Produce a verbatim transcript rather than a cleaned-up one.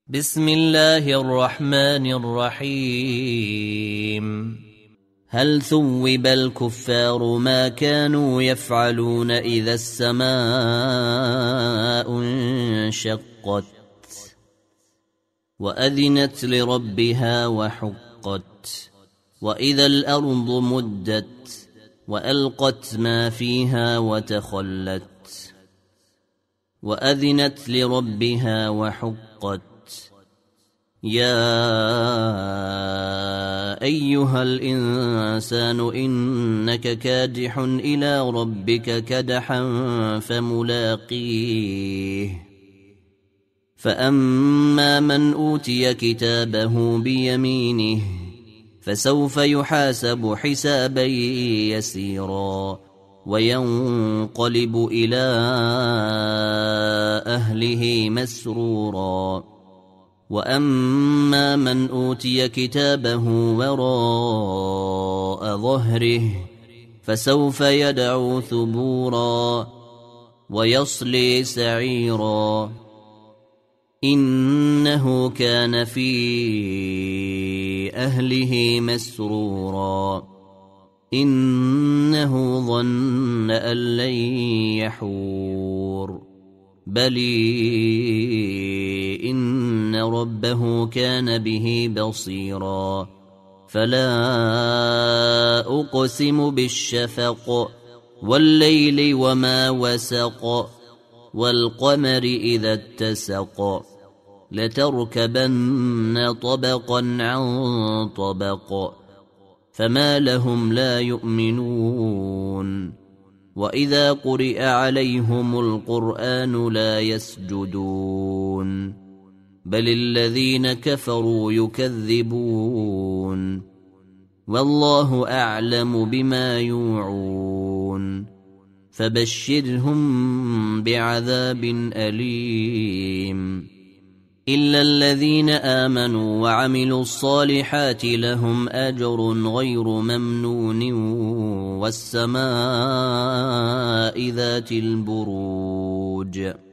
بسم الله الرحمن الرحيم هل ثوب الكفار ما كانوا يفعلون إذا السماء انشقت وأذنت لربها وحقت وإذا الأرض مدت وألقت ما فيها وتخلت وأذنت لربها وحقت يا أيها الإنسان إنك كادح إلى ربك كدحا فملاقيه فأما من أوتي كتابه بيمينه فسوف يحاسب حسابا يسيرا وينقلب إلى أهله مسرورا وأما من أوتي كتابه وراء ظهره فسوف يدعو ثبورا ويصلي سعيرا إنه كان في أهله مسرورا إنه ظن أن لن يحور بل إن ربه كان به بصيرا فلا أقسم بالشفق والليل وما وسق والقمر إذا اتسق لتركبن طبقا عن طبق فما لهم لا يؤمنون وإذا قرئ عليهم القرآن لا يسجدون بل الذين كفروا يكذبون والله أعلم بما يوعون فبشرهم بعذاب أليم إلا الذين آمنوا وعملوا الصالحات لهم أجر غير ممنون والسماء ذات البروج